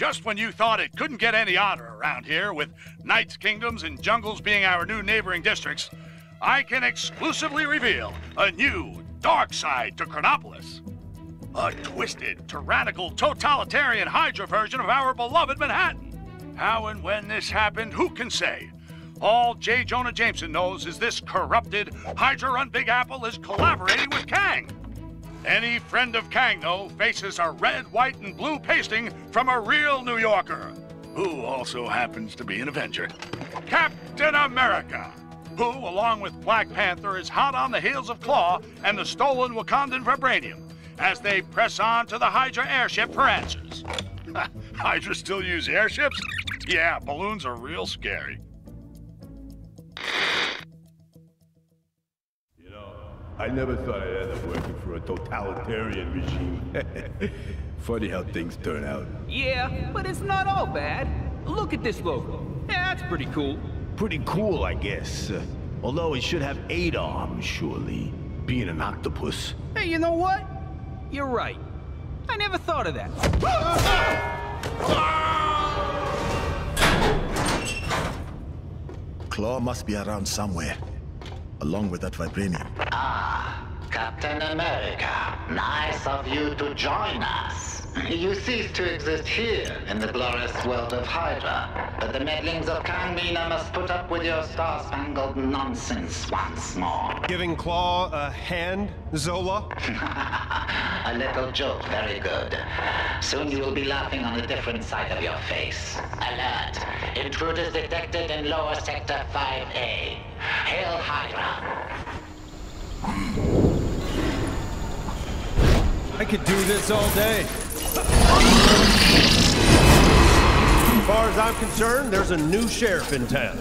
Just when you thought it couldn't get any odder around here, with Knights' Kingdoms and Jungles being our new neighboring districts, I can exclusively reveal a new dark side to Chronopolis. A twisted, tyrannical, totalitarian Hydra version of our beloved Manhattan. How and when this happened, who can say? All J. Jonah Jameson knows is this corrupted, Hydra-run Big Apple is collaborating with Kang. Any friend of Kang, though, faces a red, white, and blue pasting from a real New Yorker, who also happens to be an Avenger. Captain America, who, along with Black Panther, is hot on the heels of Claw and the stolen Wakandan vibranium, as they press on to the Hydra airship for answers. Hydra still use airships? Yeah, balloons are real scary. You know, I never thought I'd end up working for a totalitarian regime. Funny how things turn out. Yeah, but it's not all bad. Look at this logo. Yeah, that's pretty cool. Pretty cool, I guess. Although it should have 8 arms, surely. Being an octopus. Hey, you know what? You're right. I never thought of that. Claw must be around somewhere, along with that vibranium. Ah, Captain America. Nice of you to join us. You cease to exist here in the glorious world of Hydra, but the meddlings of Kang Mina must put up with your star-spangled nonsense once more. Giving Claw a hand, Zola? A little joke, very good. Soon you will be laughing on a different side of your face. Alert! Intruders detected in lower sector 5A. Hail Hydra! I could do this all day. As far as I'm concerned, there's a new sheriff in town.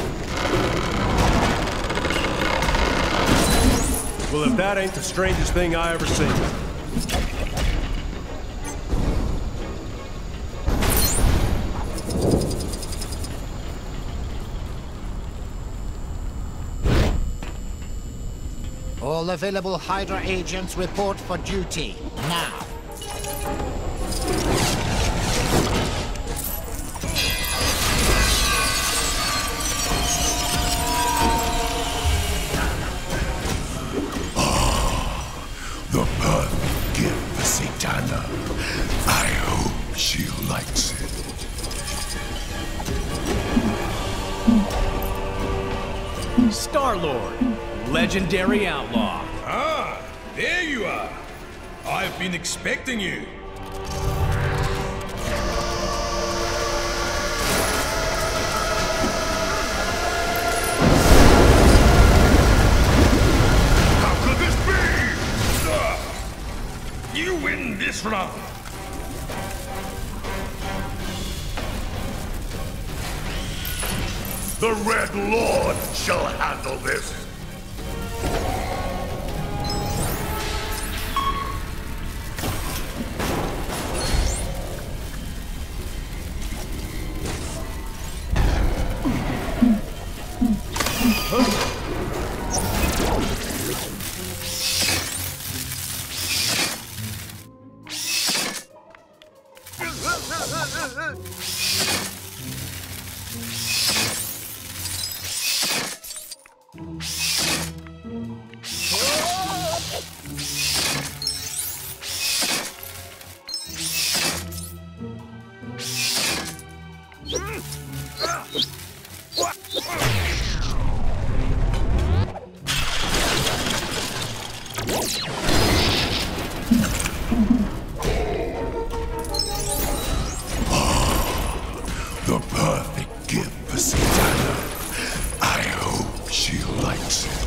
Well, if that ain't the strangest thing I ever seen. All available Hydra agents report for duty, now. The perfect gift for Satana. I hope she likes it. Star-Lord, legendary outlaw. Ah, there you are. I've been expecting you. How could this be? You win this round. The Red Lord shall handle this. The perfect gift for Satana. I hope she likes it.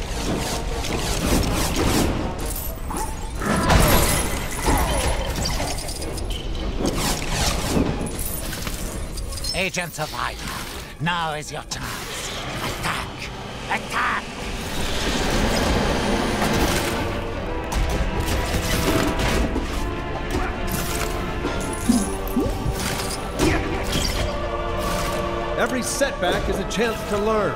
Agents of Hydra, now is your chance. Attack! Attack! Every setback is a chance to learn.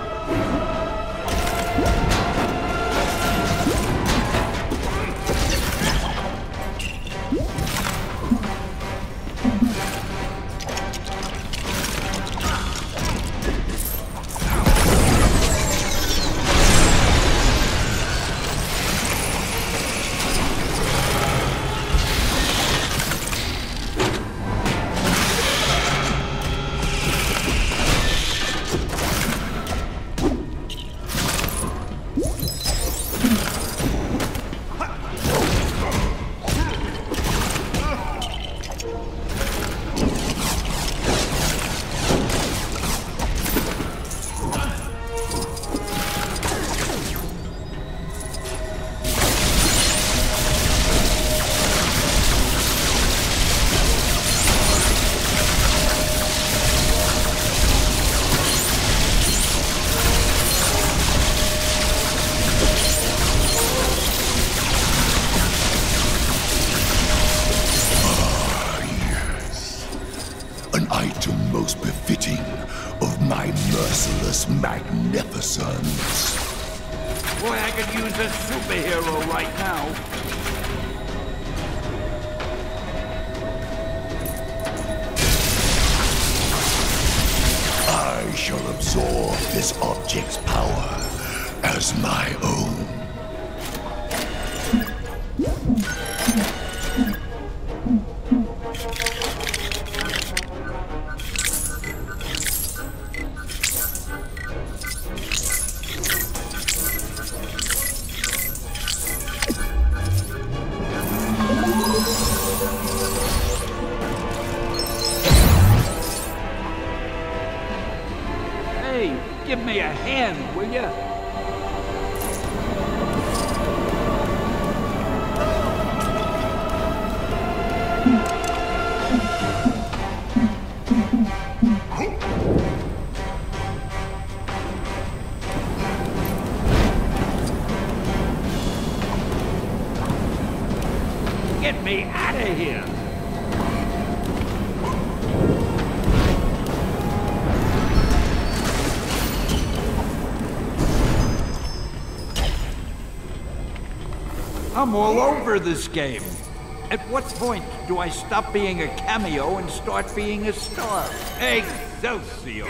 most befitting of my merciless magnificence. Boy, I could use a superhero right now. I shall absorb this object's power as my own. Hey, give me a hand, will ya? Get me out of here! I'm all over this game. At what point do I stop being a cameo and start being a star? Excelsior!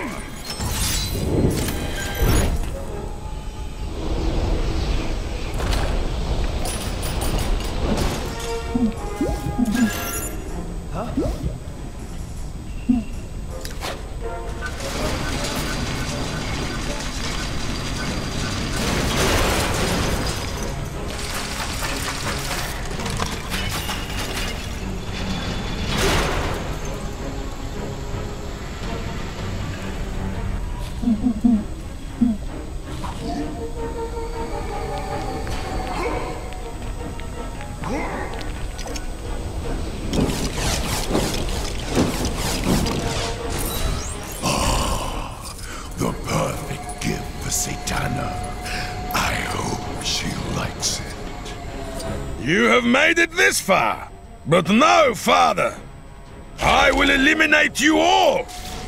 The perfect gift for Satana. I hope she likes it. You have made it this far, but no farther. I will eliminate you all.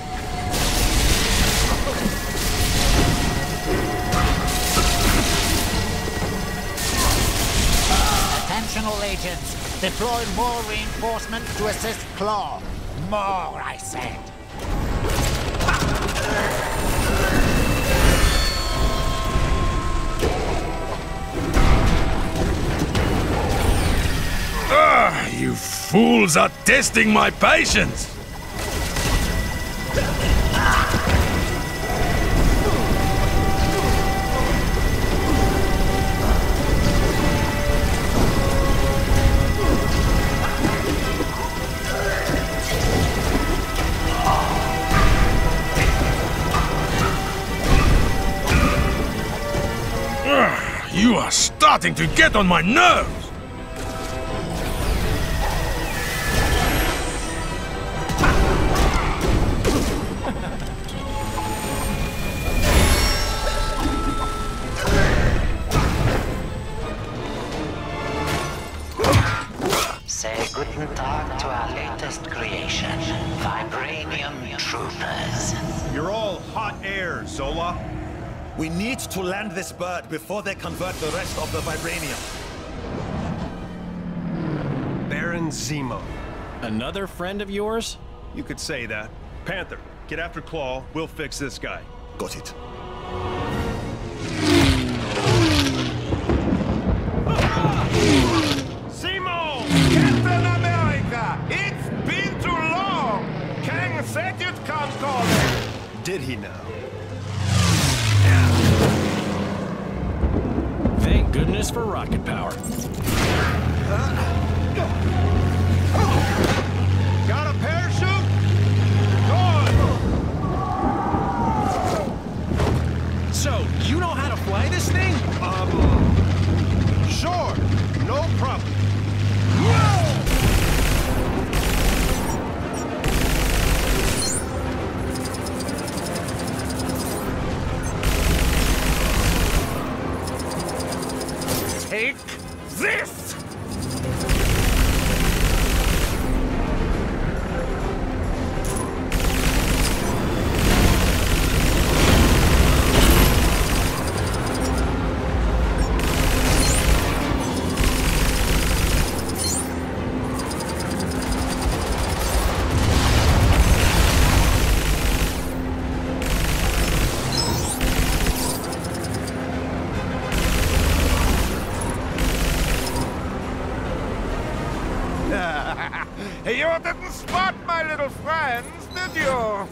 Attention all agents. Deploy more reinforcements to assist Claw. More, I said. You fools are testing my patience. You are starting to get on my nerves. Say guten Tag to our latest creation, Vibranium Troopers. You're all hot air, Zola. We need to land this bird before they convert the rest of the vibranium. Baron Zemo. Another friend of yours? You could say that. Panther, get after Claw. We'll fix this guy. Got it. Zemo! Captain America! It's been too long! Kang said you'd come calling! Did he now? Thank goodness for rocket power. Got a parachute? Good! So, you know how to fly this thing? Sure. No problem. Take this! didn't spot my little friends, did you?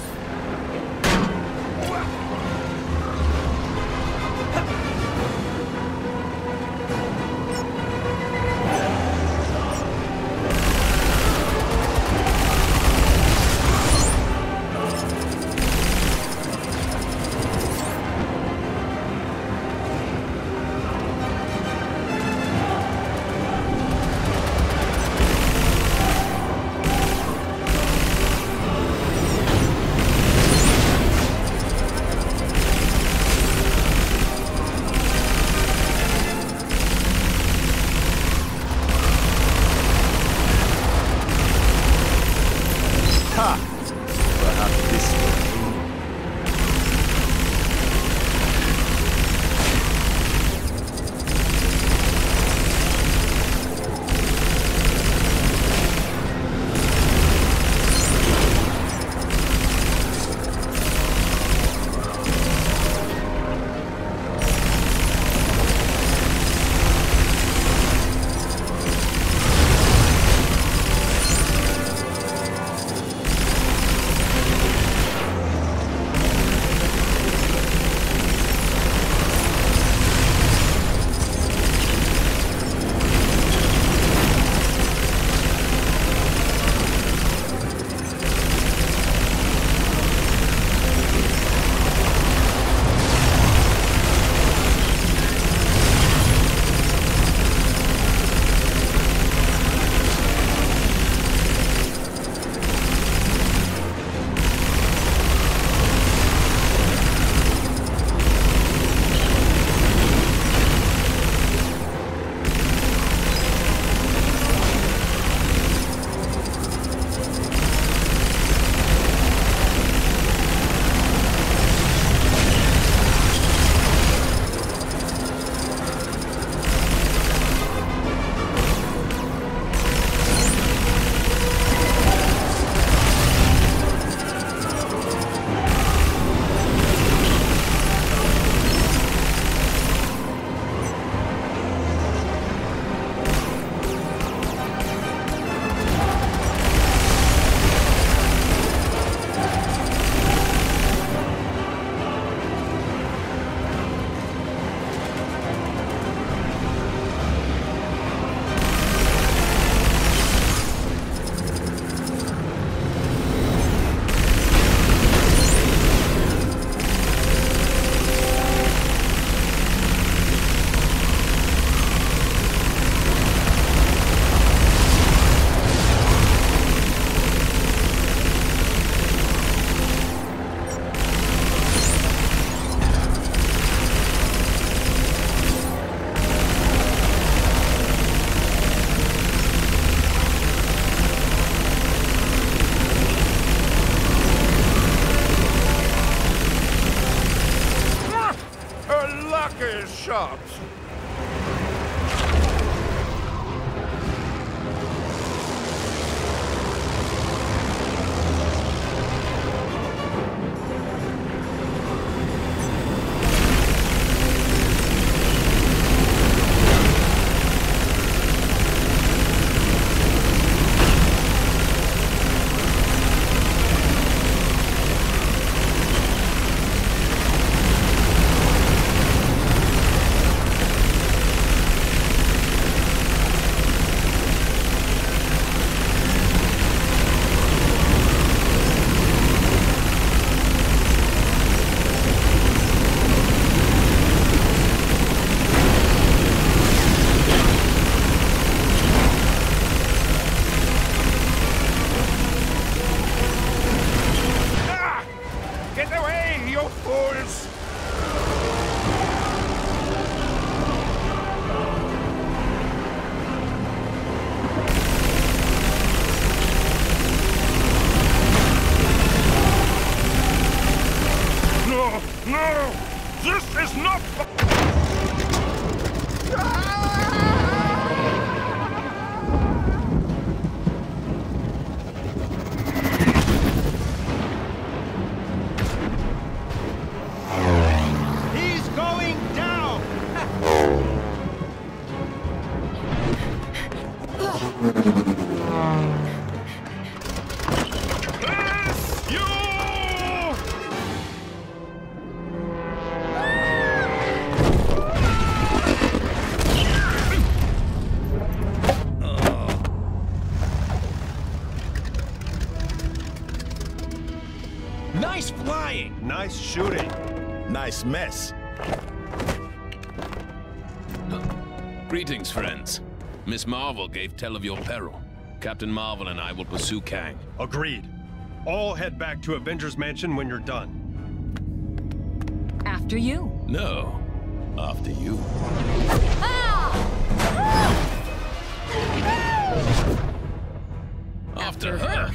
shops. flying! Nice shooting. Nice mess. Greetings, friends. Miss Marvel gave tell of your peril. Captain Marvel and I will pursue Kang. Agreed. All head back to Avengers Mansion when you're done. After you. No, after you. After her.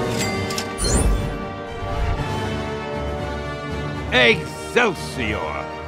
Excelsior!